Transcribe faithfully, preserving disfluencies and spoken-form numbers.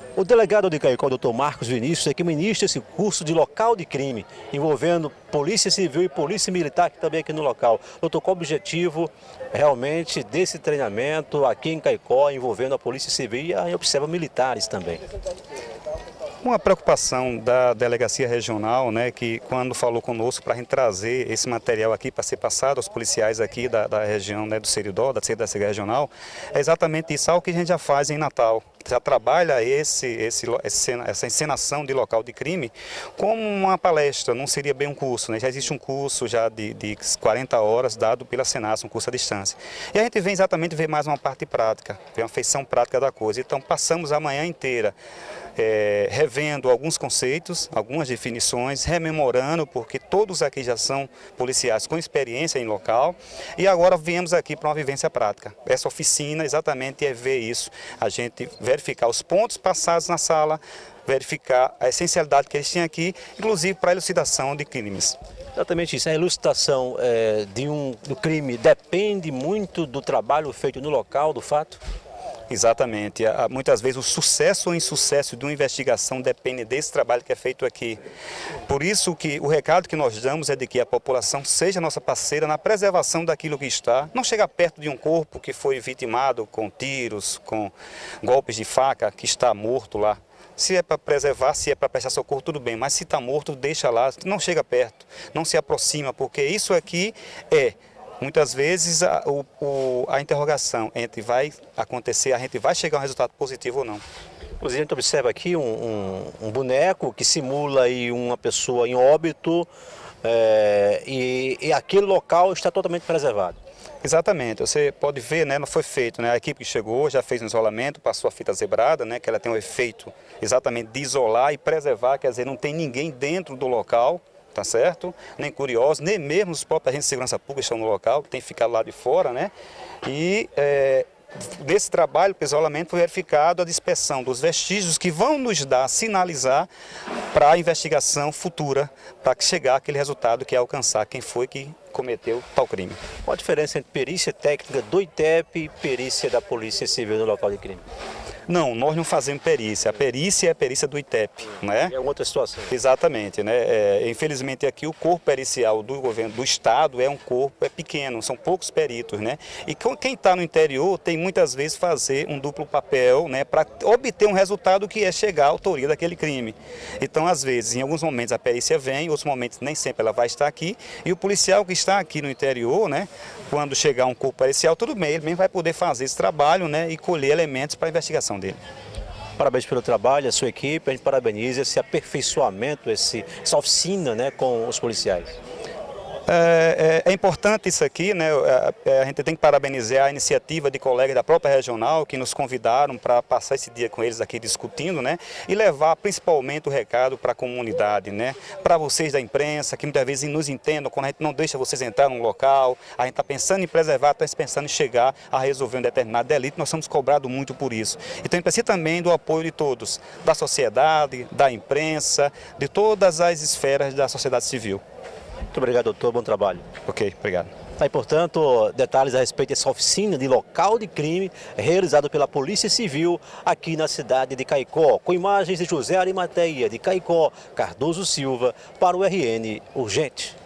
O delegado de Caicó, doutor Marcos Vinícius, é que ministra esse curso de local de crime, envolvendo Polícia Civil e Polícia Militar, que também é aqui no local. Doutor, qual o objetivo realmente desse treinamento aqui em Caicó, envolvendo a Polícia Civil e a observa militares também? Uma preocupação da Delegacia Regional, né, que quando falou conosco para a gente trazer esse material aqui para ser passado aos policiais aqui da, da região, né, do Seridó, da Delegacia Regional, é exatamente isso, algo que a gente já faz em Natal. Já trabalha esse, esse, essa encenação de local de crime como uma palestra, não seria bem um curso, né? Já existe um curso já de, de quarenta horas dado pela Senas, um curso à distância. E a gente vem exatamente ver mais uma parte prática, ver uma feição prática da coisa. Então passamos a manhã inteira é, revendo alguns conceitos, algumas definições, rememorando, porque todos aqui já são policiais com experiência em local, e agora viemos aqui para uma vivência prática. Essa oficina exatamente é ver isso, a gente verificar os pontos passados na sala, verificar a essencialidade que eles têm aqui, inclusive para a elucidação de crimes. Exatamente isso. A elucidação é, de um, do crime depende muito do trabalho feito no local, do fato? Exatamente. Muitas vezes o sucesso ou insucesso de uma investigação depende desse trabalho que é feito aqui. Por isso que o recado que nós damos é de que a população seja nossa parceira na preservação daquilo que está. Não chegar perto de um corpo que foi vitimado com tiros, com golpes de faca, que está morto lá. Se é para preservar, se é para prestar socorro, tudo bem. Mas se está morto, deixa lá, não chega perto, não se aproxima, porque isso aqui é... Muitas vezes a, o, a interrogação entre vai acontecer, a gente vai chegar a um resultado positivo ou não. Inclusive a gente observa aqui um, um, um boneco que simula aí uma pessoa em óbito é, e, e aquele local está totalmente preservado. Exatamente, você pode ver, né, não foi feito, né, a equipe que chegou já fez um isolamento, passou a fita zebrada, né, que ela tem o efeito exatamente de isolar e preservar, quer dizer, não tem ninguém dentro do local. Tá certo? Nem curiosos, nem mesmo os próprios agentes de segurança pública estão no local, que tem que ficar lá de fora, né? E é, nesse trabalho, o isolamento, foi verificado a dispersão dos vestígios que vão nos dar, sinalizar para a investigação futura, para chegar àquele resultado que é alcançar quem foi que cometeu tal crime. Qual a diferença entre perícia técnica do I T E P e perícia da Polícia Civil no local de crime? Não, nós não fazemos perícia. A perícia é a perícia do I T E P, né? É outra situação. Exatamente, né? É, infelizmente aqui o corpo pericial do governo do estado é um corpo é pequeno, são poucos peritos, né? E quem está no interior tem muitas vezes fazer um duplo papel, né? Para obter um resultado que é chegar à autoria daquele crime. Então, às vezes, em alguns momentos a perícia vem, em outros momentos nem sempre ela vai estar aqui. E o policial que está aqui no interior, né? Quando chegar um corpo pericial, tudo bem, ele mesmo vai poder fazer esse trabalho, né? E colher elementos para a investigação dele. Parabéns pelo trabalho, a sua equipe, a gente parabeniza esse aperfeiçoamento, esse, essa oficina, né, com os policiais. É, é, é importante isso aqui, né? A, a gente tem que parabenizar a iniciativa de colegas da própria regional que nos convidaram para passar esse dia com eles aqui discutindo, né? E levar principalmente o recado para a comunidade, né? Para vocês da imprensa, que muitas vezes nos entendam, quando a gente não deixa vocês entrar num local, a gente está pensando em preservar, está pensando em chegar a resolver um determinado delito, nós somos cobrados muito por isso. Então a gente precisa também do apoio de todos, da sociedade, da imprensa, de todas as esferas da sociedade civil. Muito obrigado, doutor. Bom trabalho. Ok, obrigado. Tá, e, portanto, detalhes a respeito dessa oficina de local de crime realizado pela Polícia Civil aqui na cidade de Caicó, com imagens de José Arimateia, de Caicó, Cardoso Silva, para o R N Urgente.